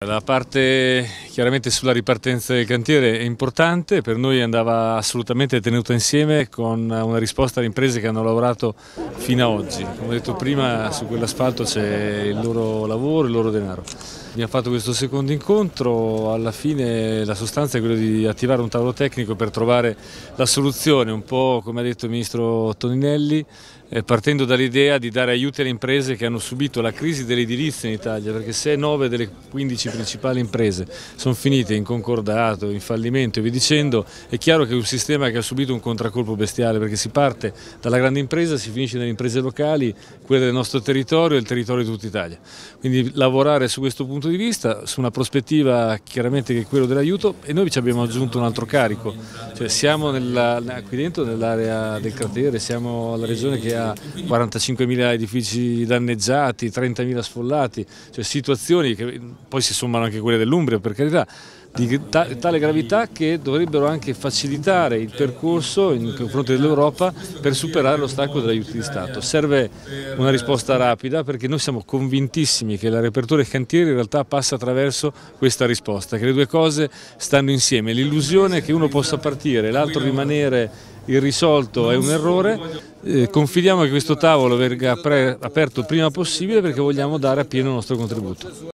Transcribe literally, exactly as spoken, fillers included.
La parte chiaramente sulla ripartenza del cantiere è importante, per noi andava assolutamente tenuta insieme con una risposta alle imprese che hanno lavorato fino ad oggi. Come ho detto prima, su quell'asfalto c'è il loro lavoro, il loro denaro. Abbiamo fatto questo secondo incontro, alla fine la sostanza è quella di attivare un tavolo tecnico per trovare la soluzione, un po' come ha detto il ministro Toninelli, eh, partendo dall'idea di dare aiuti alle imprese che hanno subito la crisi dell'edilizia in Italia, perché se nove delle quindici principali imprese sono finite in concordato, in fallimento e via dicendo, è chiaro che è un sistema che ha subito un contraccolpo bestiale, perché si parte dalla grande impresa, si finisce nelle imprese locali, quelle del nostro territorio e il territorio di tutta Italia. Quindi lavorare su questo punto di vista, su una prospettiva chiaramente che è quello dell'aiuto, e noi ci abbiamo aggiunto un altro carico, cioè siamo nella, qui dentro nell'area del cratere, siamo la regione che ha quarantacinquemila edifici danneggiati, trentamila sfollati, cioè situazioni che poi si sommano anche quelle dell'Umbria, per carità, di tale gravità che dovrebbero anche facilitare il percorso in confronto dell'Europa per superare l'ostacolo degli aiuti di Stato. Serve una risposta rapida, perché noi siamo convintissimi che la riapertura del cantiere in realtà passa attraverso questa risposta, che le due cose stanno insieme. L'illusione che uno possa partire e l'altro rimanere irrisolto è un errore. Eh, confidiamo che questo tavolo venga aperto il prima possibile, perché vogliamo dare appieno il nostro contributo.